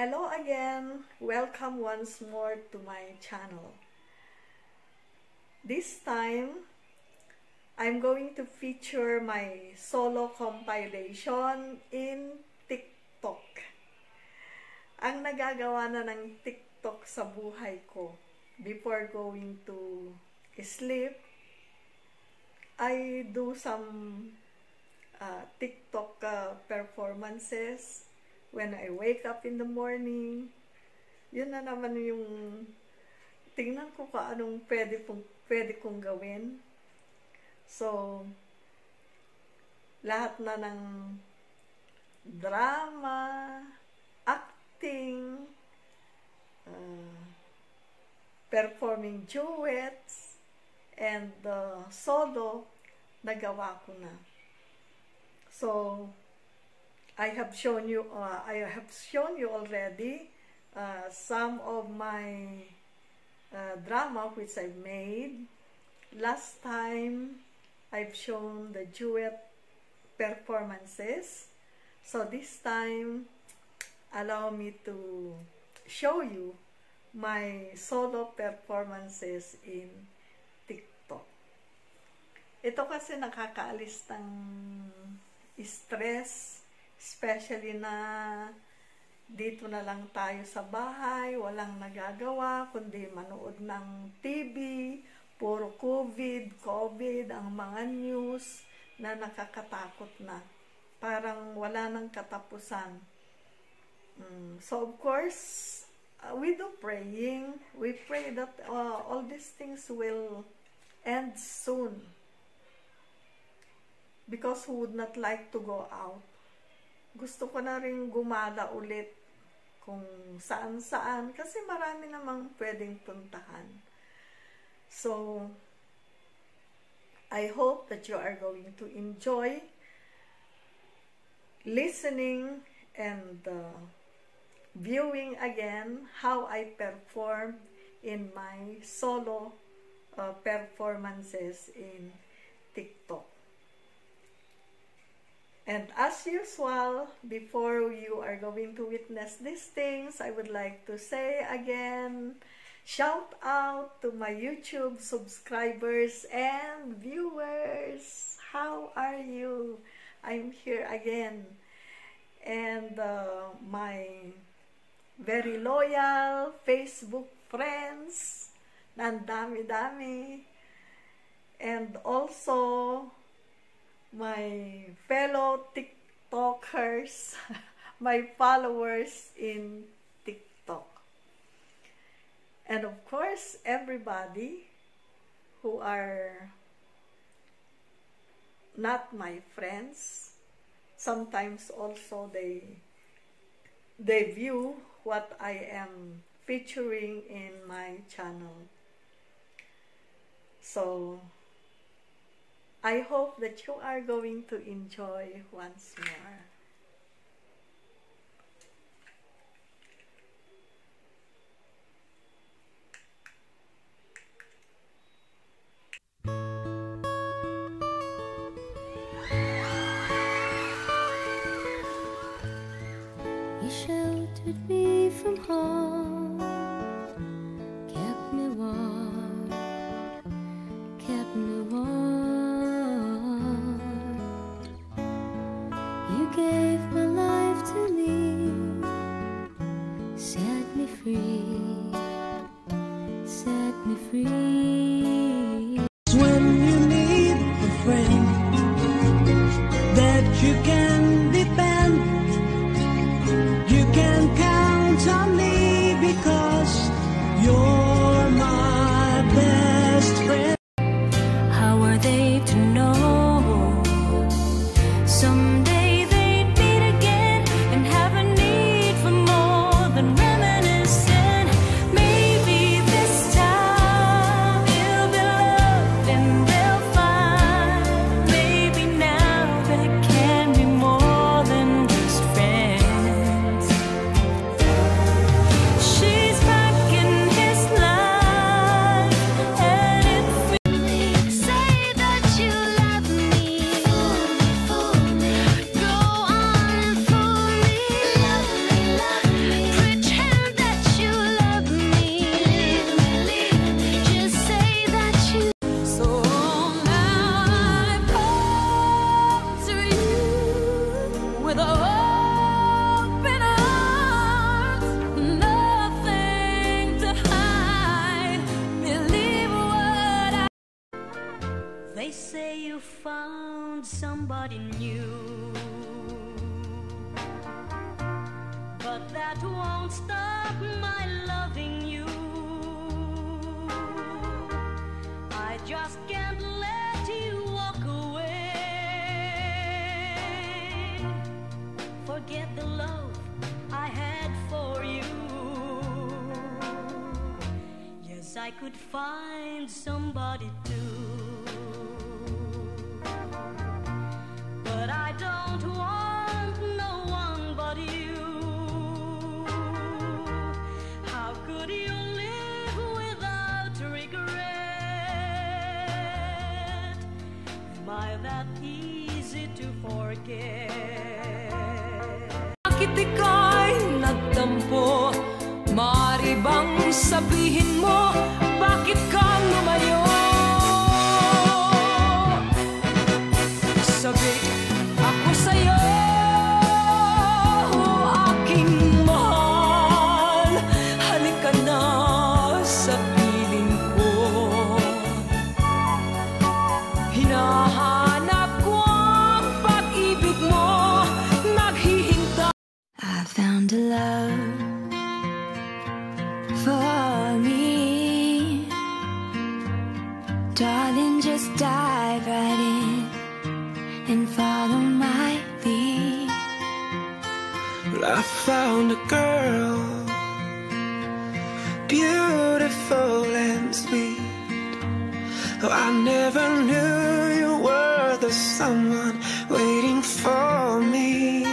Hello again! Welcome once more to my channel. This time, I'm going to feature my solo compilation in TikTok. Ang nagagawa na ng TikTok sa buhay ko before going to sleep, I do some TikTok performances when I wake up in the morning. Yun na naman yung tingnan ko kung anong pwede kong gawin. So, lahat na ng drama, acting, performing duets, and solo, nagawa ko na. So, I have shown you already some of my drama which I made. Last time, I've shown the duet performances. So this time, allow me to show you my solo performances in TikTok. Ito kasi nakakaalis ng stress, especially na dito na lang tayo sa bahay, walang nagagawa, kundi manood ng TV, puro COVID, ang mga news na nakakatakot na. Parang wala nang katapusan. So of course, we do praying. We pray that all these things will end soon. Because who would not like to go out? Gusto ko na rin gumala ulit kung saan-saan kasi marami namang pwedeng puntahan. So, I hope that you are going to enjoy listening and viewing again how I perform in my solo performances in TikTok. And as usual, before you are going to witness these things, I would like to say again, shout out to my YouTube subscribers and viewers. How are you? I'm here again. And my very loyal Facebook friends, nandami-dami. And also, my fellow TikTokers, my followers in TikTok. And of course, everybody who are not my friends, sometimes also they view what I am featuring in my channel. So, I hope that you are going to enjoy once more. You sheltered me from harm, kept me warm, kept me warm. You gave my life to me, set me free, set me free. When you need a friend that you can depend, you can count on me with open arms, nothing to hide. Believe what I. They say you found somebody new, but that won't stop my loving you. I just can't let you walk away. Forget the love I had for you. Yes, I could find somebody too, but I don't want no one but you. How could you live without regret? Am I that easy to forget? Bakit ika'y nagtampo? Maaari bang sabihin mo bakit ka lumayo? Sabik ako sa'yo, aking mahal. Halika na sa piling ko. Hinahanap ko ang pag-ibig mo, naghihintay. I found a love for me. Darling, just dive right in and follow my lead. Well, I found a girl, beautiful and sweet. Oh, I never knew you were the someone waiting for me.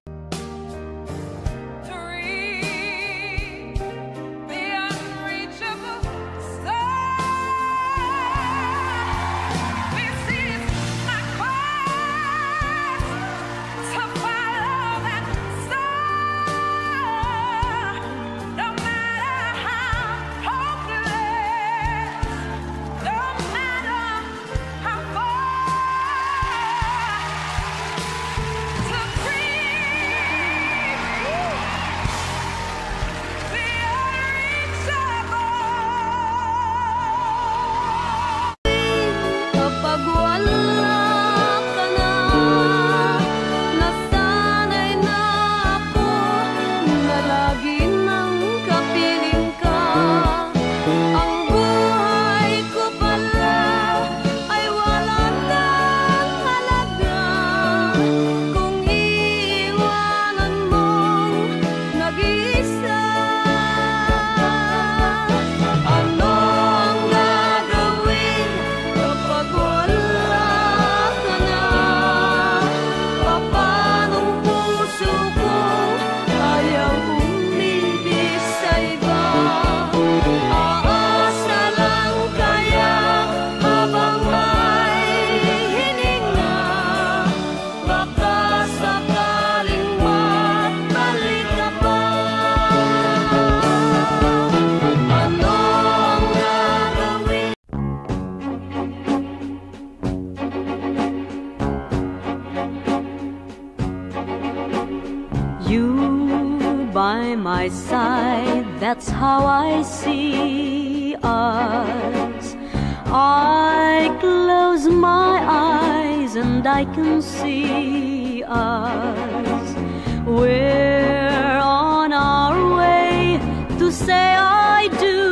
By my side, that's how I see us. I close my eyes and I can see us. We're on our way to say I do.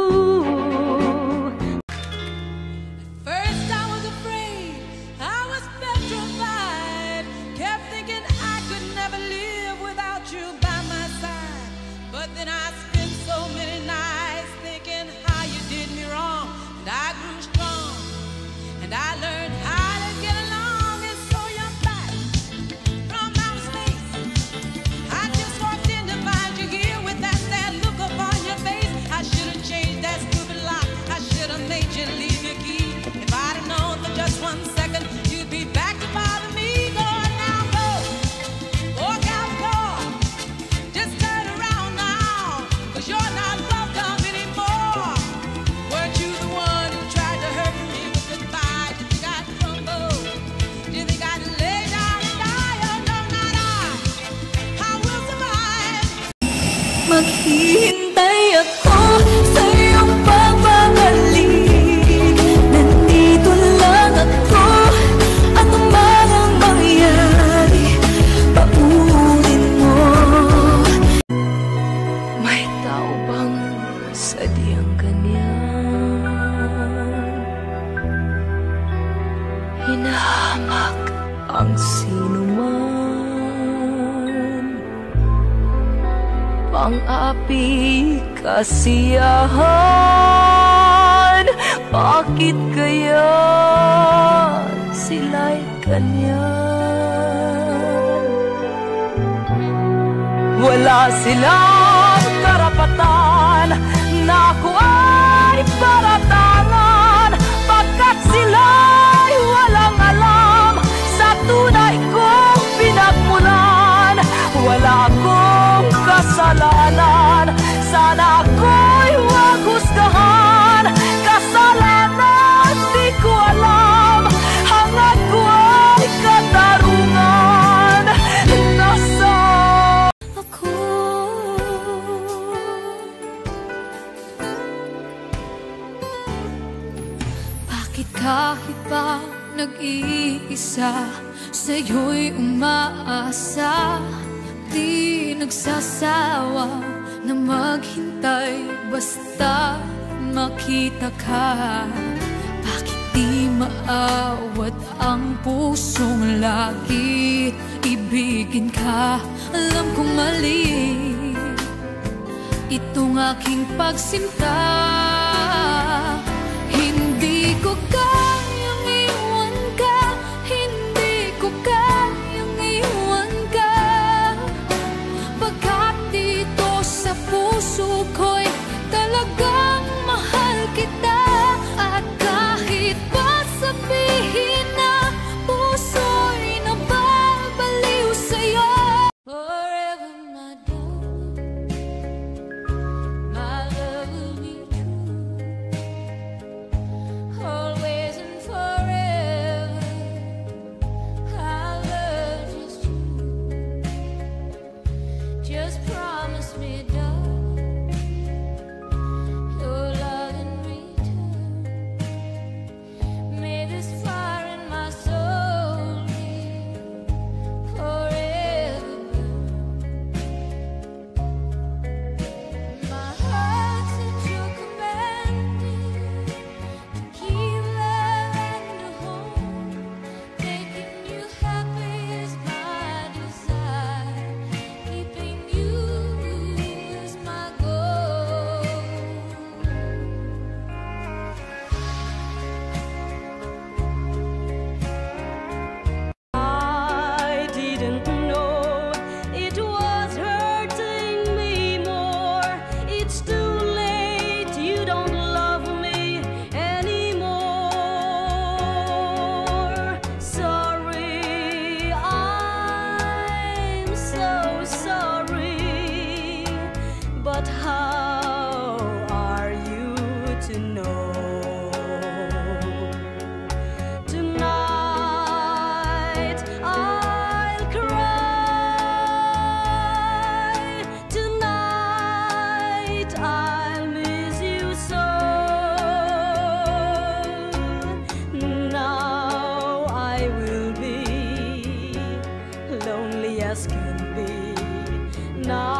First I was afraid, I was petrified, kept thinking I could never live without you by my side. But then I spent so many nights thinking how you did me wrong, and I grew strong, and I learned how to get along, and so you're back from outside. naghihintay ako sa iyong pagbabalik. Nandito lang ako, ano man ang mangyari, paunin mo. May tao bang sadyang ganyan? Hinahamak ang sino man, pang-api kasiyahan. Bakit kaya sila'y ganyan? Wala silang karapatan na ako ay paratangan, pagkat sila'y walang alam sa tunay kong pinagmulan. Wala akong kasalanan, sana ako'y huwag husgahan. Kasalanan di ko alam, hangad ko ay katarungan. Nasa ako, bakit kahit pa nag-iisa, sa'yo'y umaasa, di nagsasawa na maghintay basta makita ka. Bakit di maawat ang pusong lagit ibigin ka? Alam kong mali itong aking pagsinta. Hindi ko kayang iwan ka, hindi ko kayang iwan ka, pagkat dito sa puso ko'y talagang mahal kita. At kahit pa sabihin na puso'y nababaliw sa'yo, forever my darling, my love will be true, always and forever. Our love is true. Just promise me, darling, your love in return. May this fire in my soul be forever burn. My heart's at your command, to keep love and to hold. Making you happy is my desire. Keeping you is my goal. I didn't know it was hurting me more. It's too late, you don't love me anymore. Sorry, I'm so sorry, but how are you to know? Tonight I'll cry. Tonight I'll miss you so. Now I will be lonely as can be. Now